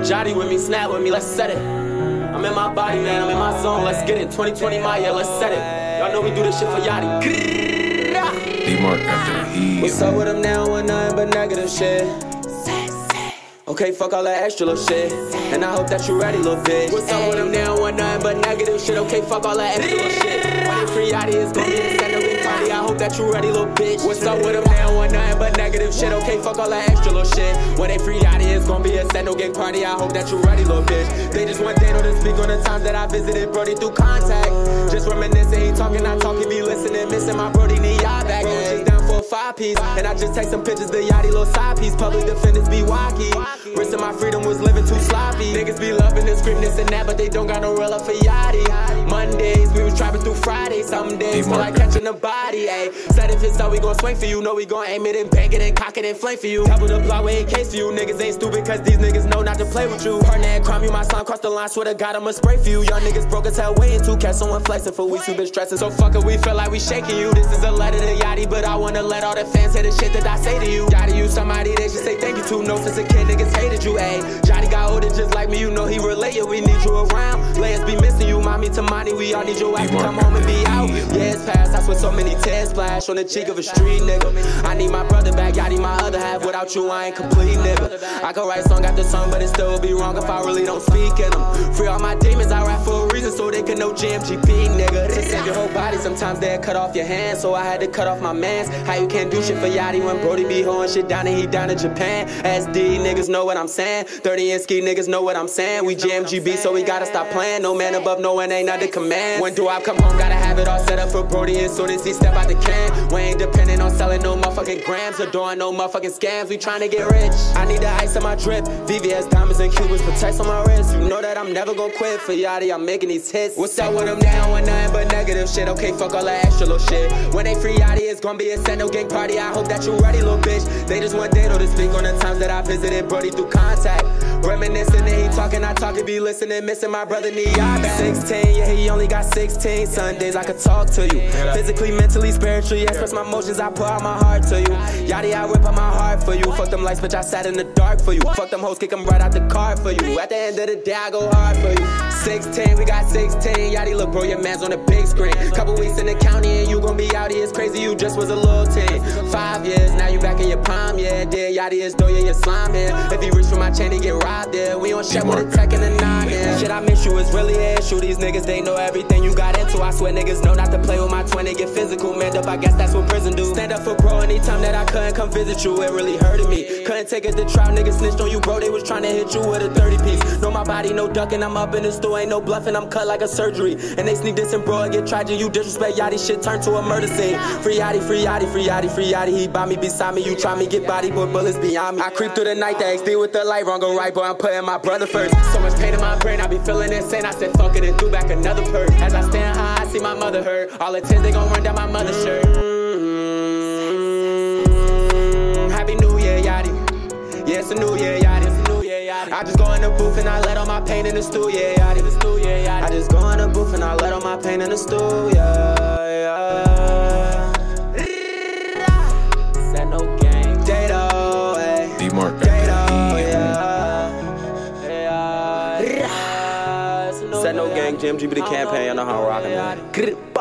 Yaddie with me, snap with me, let's set it. I'm in my body, man, I'm in my zone, let's get it. 2020 my year, let's set it. Y'all know we do this shit for Yaddie. D-Mark after the heat. What's up with him now? Want nothing but negative shit. Okay, fuck all that extra little shit. And I hope that you ready, little bitch. What's up with him now? Want nothing but negative shit. Okay, fuck all that extra little shit. When they free Yaddie, it's gonna be a stand-up party. I hope that you ready, little bitch. What's up with him now? Want nothing but negative shit. Okay, fuck all that extra little shit. When they free Yaddie, it's gonna be a stand-up party. I hope that you ready, little bitch. They just want Daidough to speak on the times that I visited Brody through contact. Just reminiscing, he talking, I talk, he be listening. Missing my Brody, need y'all back. Just down for a 5-piece. And I just take some pictures, the Yaddie little side piece. Public defenders be wacky. Risking my freedom was living too sloppy. Niggas be loving and screaming this and that, but they don't got no real love for Yaddie. Mondays, we was trapping through Fridays. Some days feel like catching the body, ayy. Said if it's up, we gon' swing for you. Know we gon' aim it and bank it and cock it and flame for you. Double the block, we ain't case for you. Niggas ain't stupid, cause these niggas know not to play with you. Partner and crime, you my son, cross the line, swear to God, I'ma spray for you. Young niggas broke as hell, waiting to catch someone flexing for weeks. We been stressing, so fuck it, we feel like we shaking you. This is a letter to Yaddie, but I wanna let all the fans hear the shit that I say to you. Yaddie, you somebody they should say thank you to. No, since a kid, niggas hated you, ayy. Yaddie got older just like me, you know he related. We need you around. Layers be missing you, mommy to money. We all need your ass to come home and be out. Years past, I swear so many tears splash on the cheek of a street nigga. I need my brother back, Yaddie my other half. Without you, I ain't complete, nigga. I could write song after song, but it still would be wrong if I really don't speak in them. Free all my demons, I rap for a reason, so they can know GMGB, nigga. To save your whole body, sometimes they'll cut off your hands, so I had to cut off my mans. How you can't do shit for Yaddie when Brody be hoeing shit down and he down in Japan? SD niggas know what I'm saying. 30 and ski niggas know what I'm saying. We GMGB, so we gotta stop playing. No man above, no one ain't under command. When do I come home, gotta have it all set up for Brody as soon as he step out the can. We ain't depending on selling no motherfucking grams or doing no motherfucking scams. We tryna get rich. I need the ice on my drip, VVS diamonds and Cubans protects on my wrist. You know that I'm never gon' quit for Yaddie, I'm making these hits. What's up with them now? Want nothing but negative shit. Okay, fuck all that extra little shit. When they free Yaddie, it's gonna be a stand-up gang party. I hope that you ready, little bitch. They just want Daidough to speak on the times that I visited Brody through contact. Reminiscing and he talking, I talk, he be listening. Missing my brother, need y'all back. 16, yeah, he only got 16 Sundays. I could talk to you physically, mentally, spiritually. Express my emotions, I pour out my heart to you. Yaddie, I rip out my heart for you. Fuck them lights, bitch, I sat in the dark for you. Fuck them hoes, kick them right out the car for you. At the end of the day, I go hard for you. 16, we got 16. Yaddie, look, bro, your man's on the big screen. Couple weeks in the county and you gon' be out here. It's crazy, you just was a little teen. 5 years, now you back in your prime, yeah. Dear Yaddie is though, yeah, your slime here. If he reach for my chain, he get robbed there. We on shit with a tech and a 9 here. Shit, I miss you, it's really an issue. These niggas, they know everything you got into. I swear niggas know not to play with my 20. Get physical, manned up, I guess that's what prison do. Stand up for bro anytime that I couldn't come visit you. It really hurted me. Couldn't take it to trial, niggas snitched on you, bro. They was trying to hit you with a 30-piece. Know my body, no ducking, I'm up in the stool. Ain't no bluffing, I'm cut like a surgery. And they sneak this and bro, and get tragic. You disrespect Yaddie, shit turn to a murder scene. Free Yaddie, free Yaddie, free Yaddie, free Yaddie. He by me, beside me, you try me, get body, but bullets beyond me. I creep through the night, the XD with the light, wrong or right, boy, I'm putting my brother first. So much pain in my brain, I be feeling insane. I said fuck it and threw back another perk. As I stand high, I see my mother hurt. All the tears, they gon' run down my mother's shirt. Happy New Year, Yaddie. Yeah, it's a new year, Yaddie. It's a new year, Yaddie. I just go in the booth and I let all my pain in the stool, yeah, Yaddie. I just go in the booth and I let all my pain in the stool, yeah. Said no gang, Daidough, ayy. D-Mark Daidough, yeah. Said no gang, GMGB the campaign, y'all know how I'm rockin', man.